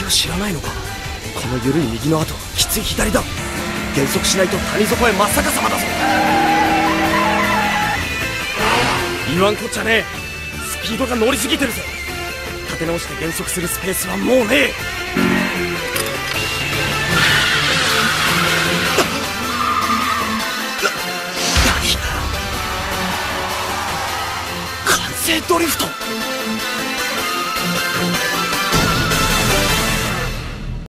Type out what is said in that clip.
を知らないのか。この緩い右の後きつい左だ。減速しないと谷底へ真っ逆さまだぞ。言わんこっちゃねえ。スピードが乗りすぎてるぜ。立て直して減速するスペースはもうねえ。何？完成ドリフト。